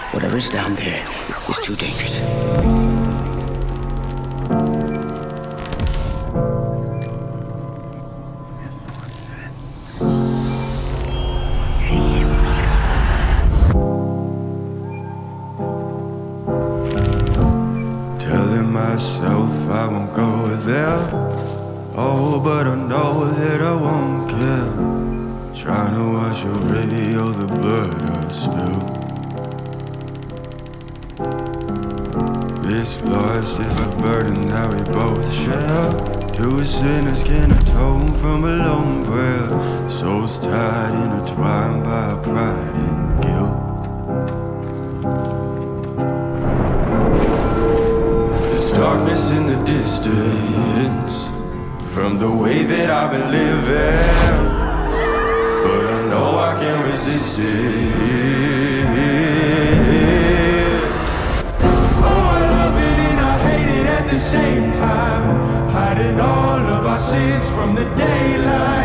Whatever's down there is too dangerous. Telling myself I won't go there. Oh, but I know that I won't care. Trying to wash away all the blood I spilled. This loss is a burden that we both share. Two sinners can atone from a lone prayer. Souls tied, intertwined by pride and guilt. There's darkness in the distance from the way that I've been living, but I know I can't resist it. Oh, I love it and I hate it at the same time, hiding all of our sins from the daylight.